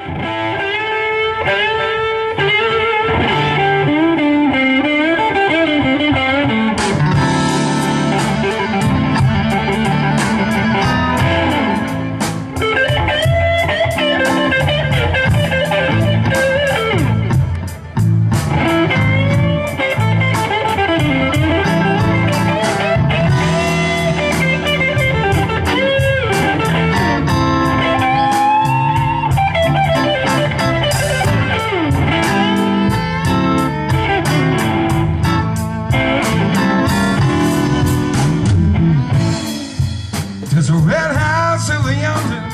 There's a red house over yonder.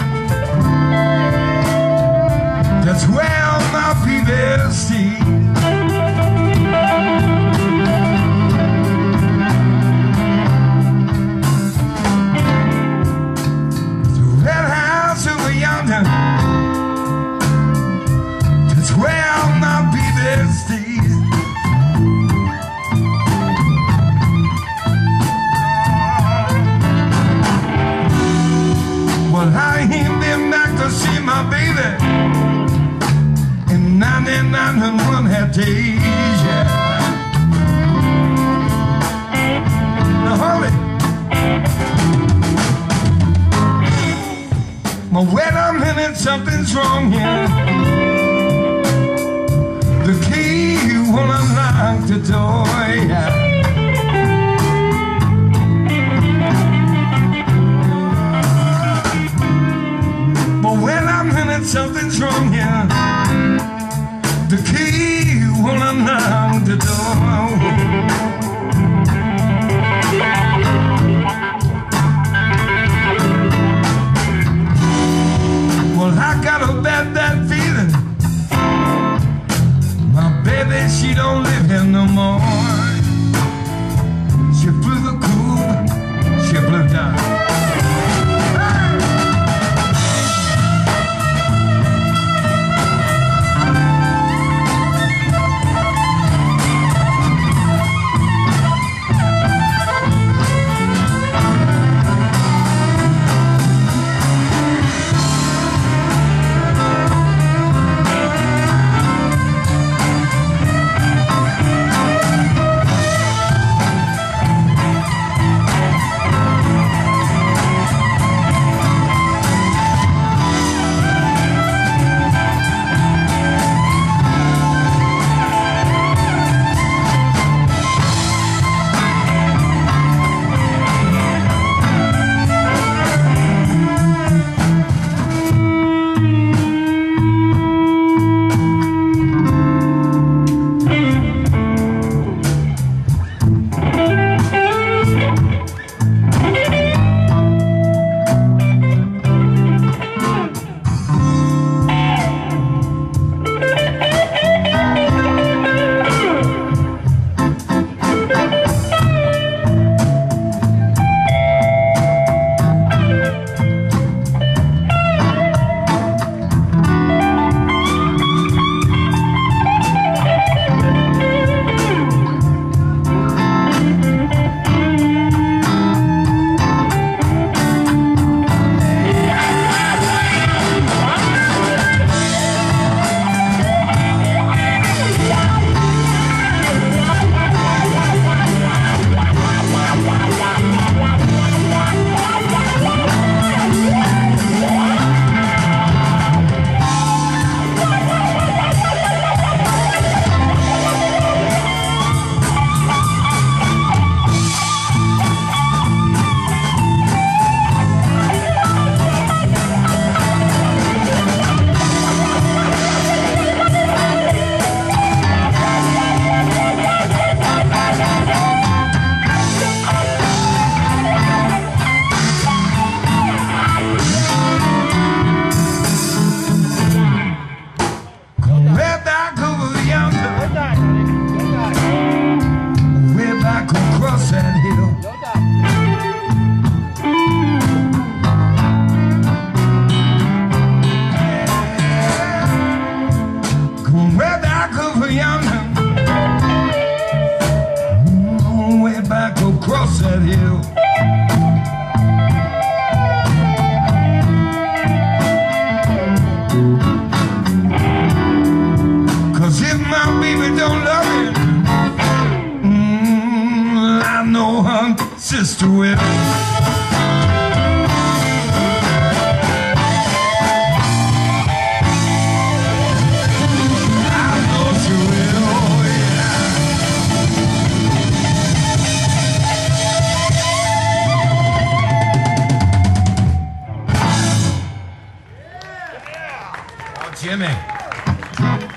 That's where my people stay. There's a red house over yonder. That's where my people stay. Well, I ain't been back to see my baby in 99 and one half days, yeah. Now, Holly, well, wait a minute, something's wrong here. The key won't unlock the door, yeah. Something's wrong here. The key won't unlock the door. Well, I got a bad feeling. My baby, she don't live here no more. sister will. Jimmy.